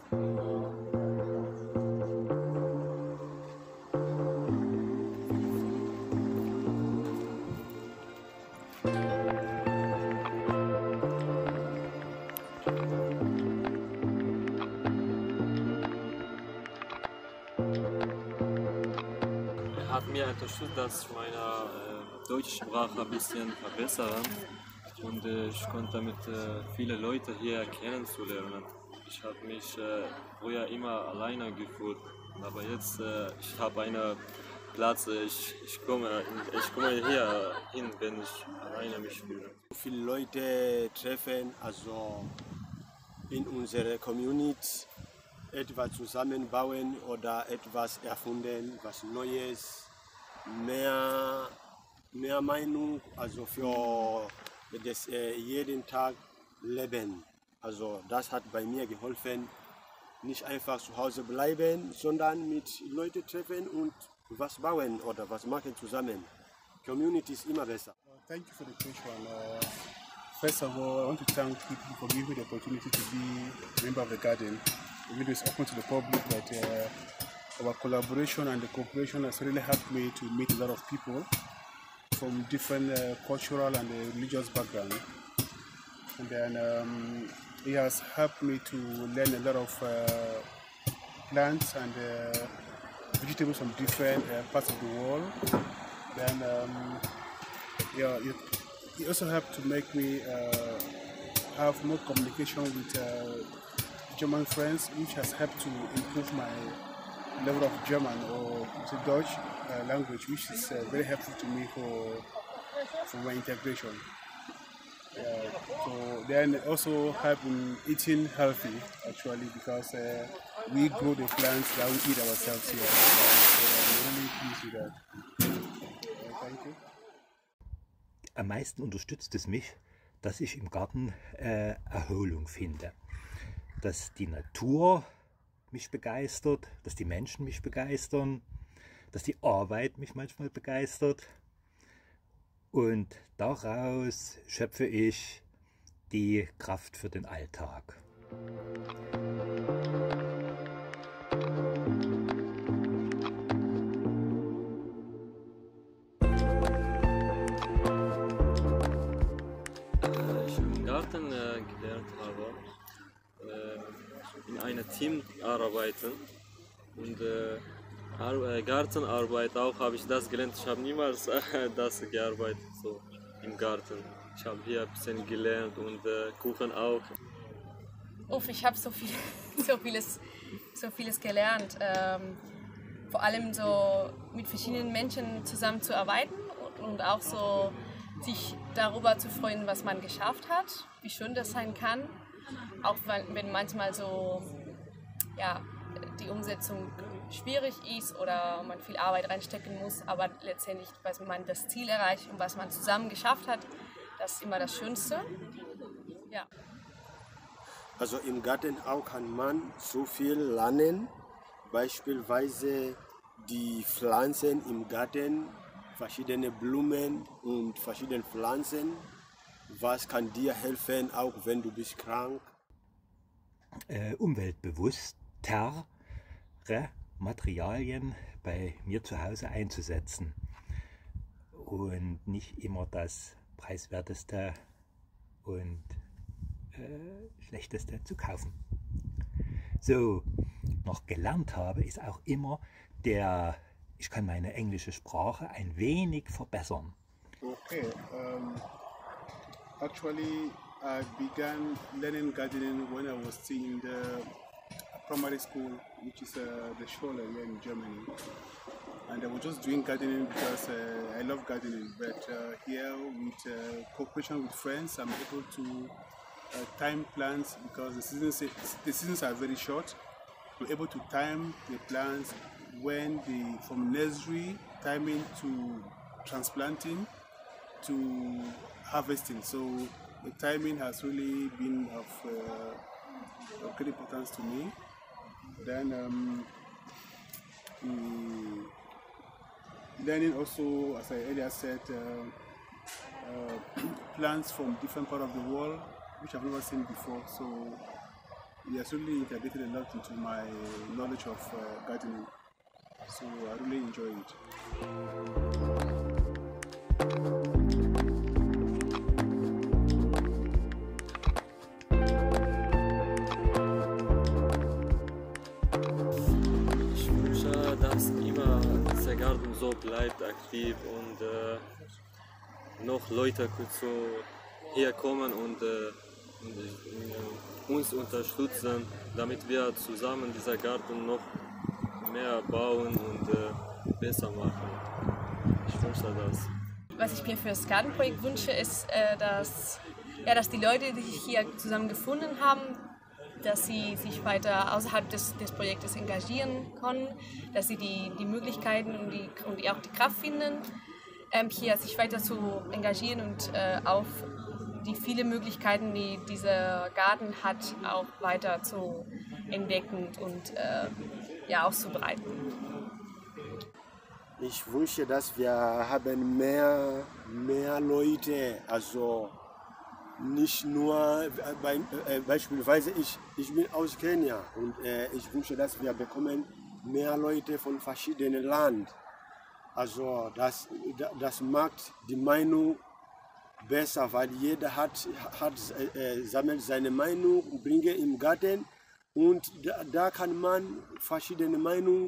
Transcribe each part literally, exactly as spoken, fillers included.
Hat mir unterstützt, dass ich meine äh, deutsche Sprache ein bisschen verbessere und äh, ich konnte mit äh, vielen Leuten hier kennenzulernen. Ich habe mich äh, früher immer alleine gefühlt, aber jetzt äh, ich habe einen Platz, ich, ich, komme, ich komme hier hin, wenn ich alleine mich fühle. Viele Leute treffen, also in unserer Community etwas zusammenbauen oder etwas erfunden, was Neues, mehr, mehr Meinung, also für das äh, jeden Tag Leben. Also das hat bei mir geholfen, nicht einfach zu Hause bleiben, sondern mit Leuten treffen und was bauen oder was machen zusammen. Community ist immer besser. Thank you for the question. Uh, first of all, I want to thank people for giving me the opportunity to be a member of the garden. The video is open to the public, but uh, our collaboration and the cooperation has really helped me to meet a lot of people from different uh, cultural and uh, religious backgrounds. And then um, it has helped me to learn a lot of uh, plants and uh, vegetables from different uh, parts of the world. Then um, yeah, it, it also helped to make me uh, have more communication with uh, German friends, which has helped to improve my level of German or the Dutch uh, language, which is uh, very helpful to me for for my integration. Uh, so then also help in eating healthy, actually, because uh, we grow the plants that we eat ourselves here. So I'm really pleased with that. Uh, thank you. Am meisten unterstützt es mich, dass ich im Garten äh, Erholung finde. Dass die Natur mich begeistert, dass die Menschen mich begeistern, dass die Arbeit mich manchmal begeistert. Und daraus schöpfe ich die Kraft für den Alltag. Ich im Garten äh, gelernt habe, äh, in einem Team arbeiten und äh, Ar Gartenarbeit auch habe ich das gelernt. Ich habe niemals äh, das gearbeitet so im Garten. Ich habe hier ein bisschen gelernt und äh, Kuchen auch. Uff, ich habe so, viel, so, vieles, so vieles gelernt. Ähm, vor allem so mit verschiedenen Menschen zusammenzuarbeiten und, und auch so sich darüber zu freuen, was man geschafft hat, wie schön das sein kann. Auch wenn manchmal so ja, die Umsetzung schwierig ist oder man viel Arbeit reinstecken muss, aber letztendlich, was man das Ziel erreicht und was man zusammen geschafft hat, das ist immer das Schönste. Ja. Also im Garten auch kann man so viel lernen, beispielsweise die Pflanzen im Garten, verschiedene Blumen und verschiedene Pflanzen. Was kann dir helfen, auch wenn du bist krank? Äh, umweltbewusster Materialien bei mir zu Hause einzusetzen und nicht immer das preiswerteste und äh, schlechteste zu kaufen. So, noch gelernt habe ist auch immer der, ich kann meine englische Sprache ein wenig verbessern. Okay, um, actually I began learning gardening when I was still in the primary school, which is uh, the Schule here in Germany, and I was just doing gardening because uh, I love gardening. But uh, here, with uh, cooperation with friends, I'm able to uh, time plants because the seasons the seasons are very short. We're able to time the plants when the from nursery timing to transplanting to harvesting. So the timing has really been of, uh, of great importance to me. Then um, um, learning also, as I earlier said, uh, uh, plants from different parts of the world, which I've never seen before. So he has really integrated a lot into my knowledge of uh, gardening. So I really enjoy it. Ich wünsche, dass immer dieser Garten so bleibt aktiv und äh, noch Leute so herkommen und, äh, und äh, uns unterstützen, damit wir zusammen diesen Garten noch mehr bauen und äh, besser machen. Ich wünsche das. Was ich mir für das Gartenprojekt wünsche, ist, äh, dass, ja, dass die Leute, die sich hier zusammen gefunden haben, dass sie sich weiter außerhalb des, des Projektes engagieren können, dass sie die, die Möglichkeiten und, die, und die auch die Kraft finden, ähm, hier sich weiter zu engagieren und äh, auf die vielen Möglichkeiten, die dieser Garten hat, auch weiter zu entdecken und äh, ja, auszubreiten. Ich wünsche, dass wir haben mehr, mehr Leute, also nicht nur, äh, äh, beispielsweise ich, ich bin aus Kenia und äh, ich wünsche, dass wir bekommen mehr Leute von verschiedenen Ländern. Also das, das macht die Meinung besser, weil jeder hat, hat, äh, sammelt seine Meinung und bringt im Garten und da, da kann man verschiedene Meinungen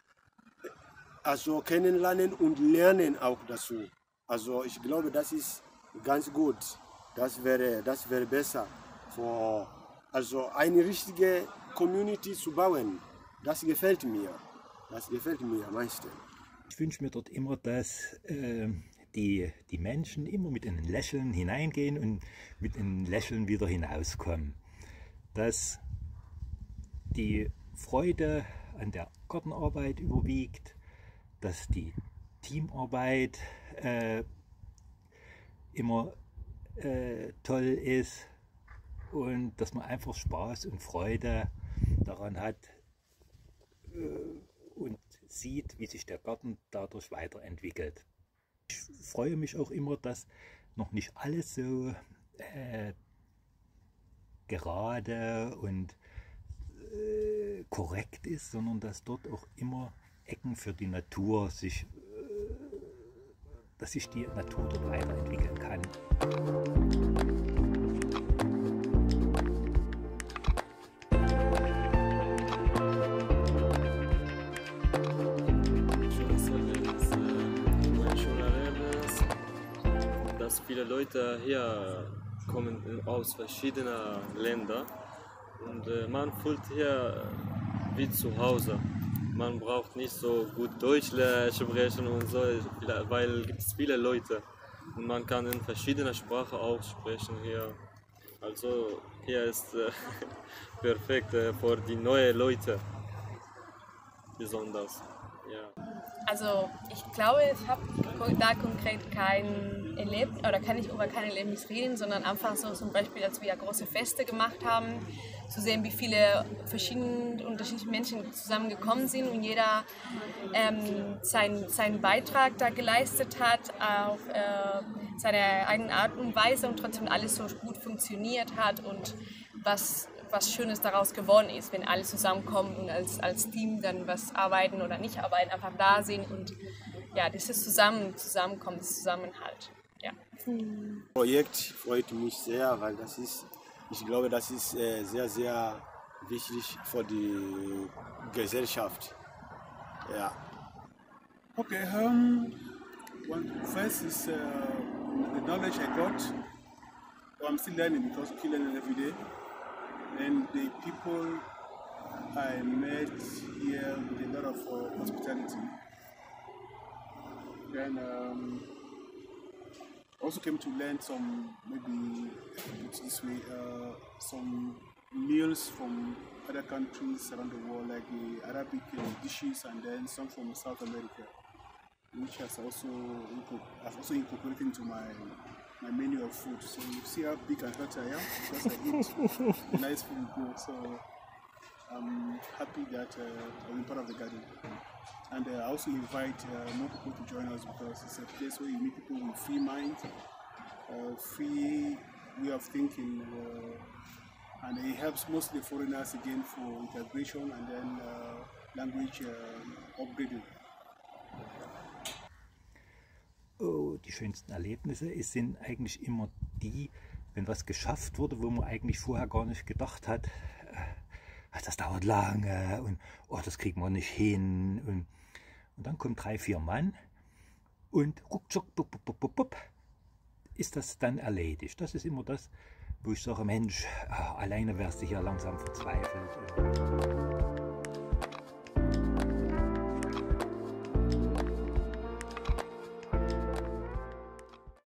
also kennenlernen und lernen auch dazu. Also ich glaube, das ist ganz gut. Das wäre, das wäre besser, für, also eine richtige Community zu bauen. Das gefällt mir. Das gefällt mir am meisten. Ich wünsche mir dort immer, dass äh, die, die Menschen immer mit einem Lächeln hineingehen und mit einem Lächeln wieder hinauskommen. Dass die Freude an der Gartenarbeit überwiegt, dass die Teamarbeit äh, immer äh, toll ist und dass man einfach Spaß und Freude daran hat äh, und sieht, wie sich der Garten dadurch weiterentwickelt. Ich freue mich auch immer, dass noch nicht alles so äh, gerade und äh, korrekt ist, sondern dass dort auch immer Ecken für die Natur sich, äh, dass sich die Natur dort weiterentwickeln kann. Dass viele Leute hier kommen aus verschiedenen Ländern und äh, man fühlt hier wie zu Hause. Man braucht nicht so gut Deutsch sprechen und so, weil es gibt viele Leute und man kann in verschiedenen Sprachen auch sprechen hier. Also hier ist äh, perfekt äh, für die neuen Leute besonders. Ja. Also ich glaube, ich habe da konkret kein Erlebnis, oder kann ich über kein Erlebnis reden, sondern einfach so zum Beispiel, als wir große Feste gemacht haben, zu sehen, wie viele verschiedene unterschiedliche Menschen zusammengekommen sind und jeder ähm, sein, seinen Beitrag da geleistet hat, auf äh, seine eigene Art und Weise und trotzdem alles so gut funktioniert hat und was was Schönes daraus geworden ist, wenn alle zusammenkommen und als, als Team dann was arbeiten oder nicht arbeiten, einfach da sind und ja, dieses Zusammen, Zusammenkommen, das Zusammenhalt. Ja. Das Projekt freut mich sehr, weil das ist, ich glaube, das ist äh, sehr, sehr wichtig für die Gesellschaft. Ja. Okay, um, well, first is uh, the knowledge I got. I'm still learning because I keep learning every day. And the people I met here with a lot of uh, hospitality. Then um, also came to learn some, maybe put it this way, uh, some meals from other countries around the world, like the Arabic uh, dishes, and then some from South America, which has also I've also incorporated into my my menu of food. So you see how big and fat I am because I eat nice food. So I'm happy that uh, I'm part of the garden. And uh, I also invite uh, more people to join us because it's a place where you meet people with free mind, uh, free way of thinking, uh, and he helps mostly foreigners again for integration and then uh, language uh, upgrading. Oh, die schönsten Erlebnisse es sind eigentlich immer die, wenn was geschafft wurde, wo man eigentlich vorher gar nicht gedacht hat, äh, das dauert lange und oh, das kriegen wir nicht hin. Und, und dann kommen drei, vier Mann und ruckzuck, bup, bup, bup, bup, bup, ist das dann erledigt. Das ist immer das, wo ich sage, Mensch, alleine wärst du hier langsam verzweifelt.